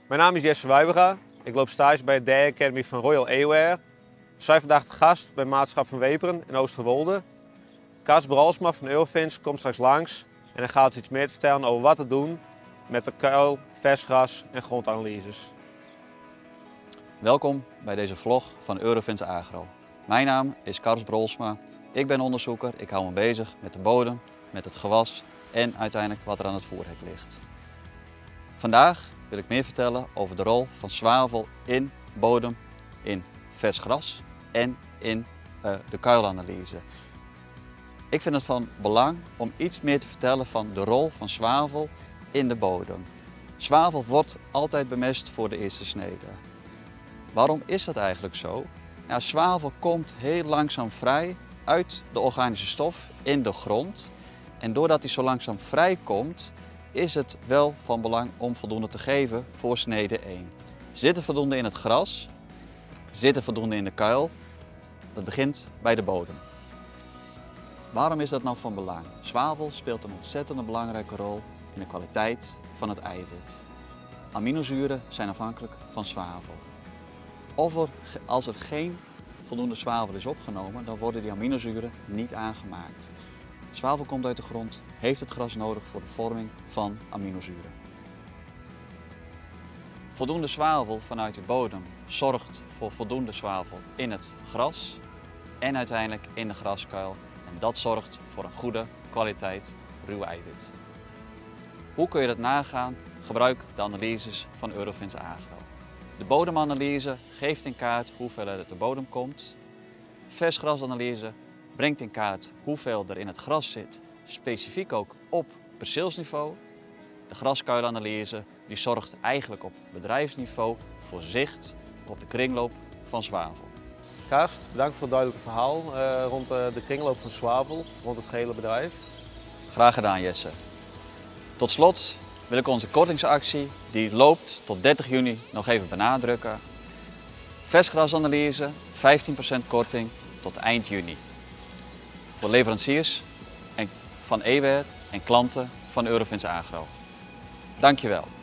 Mijn naam is Jesse Wijbera. Ik loop stage bij de Dare Academy van Royal Airwear. We zijn vandaag te gast bij Maatschap van Weperen in Oosterwolde. Kaas Bralsma van Eurofins komt straks langs en hij gaat ons iets meer te vertellen over wat te doen met de kuil, versgras en grondanalyses. Welkom bij deze vlog van Eurofins Agro. Mijn naam is Kaas Bralsma. Ik ben onderzoeker. Ik hou me bezig met de bodem, met het gewas en uiteindelijk wat er aan het voerhek ligt. Vandaag wil ik meer vertellen over de rol van zwavel in bodem, in vers gras en in de kuilanalyse. Ik vind het van belang om iets meer te vertellen van de rol van zwavel in de bodem. Zwavel wordt altijd bemest voor de eerste snede. Waarom is dat eigenlijk zo? Ja, zwavel komt heel langzaam vrij uit de organische stof in de grond. En doordat hij zo langzaam vrijkomt, is het wel van belang om voldoende te geven voor snede 1. Zit er voldoende in het gras? Zit er voldoende in de kuil? Dat begint bij de bodem. Waarom is dat nou van belang? Zwavel speelt een ontzettend belangrijke rol in de kwaliteit van het eiwit. Aminozuren zijn afhankelijk van zwavel. Als er geen voldoende zwavel is opgenomen, dan worden die aminozuren niet aangemaakt. Zwavel komt uit de grond, heeft het gras nodig voor de vorming van aminozuren. Voldoende zwavel vanuit de bodem zorgt voor voldoende zwavel in het gras en uiteindelijk in de graskuil. En dat zorgt voor een goede kwaliteit ruw eiwit. Hoe kun je dat nagaan? Gebruik de analyses van Eurofins Agro. De bodemanalyse geeft in kaart hoeveel er uit de bodem komt. Versgrasanalyse brengt in kaart hoeveel er in het gras zit, specifiek ook op perceelsniveau. De graskuilanalyse die zorgt eigenlijk op bedrijfsniveau voor zicht op de kringloop van zwavel. Kaas, bedankt voor het duidelijke verhaal rond de kringloop van zwavel, rond het gehele bedrijf. Graag gedaan, Jesse. Tot slot wil ik onze kortingsactie, die loopt tot 30 juni, nog even benadrukken. Versgrasanalyse, 15% korting tot eind juni. Voor leveranciers van Airwear en klanten van Eurofins Agro. Dankjewel.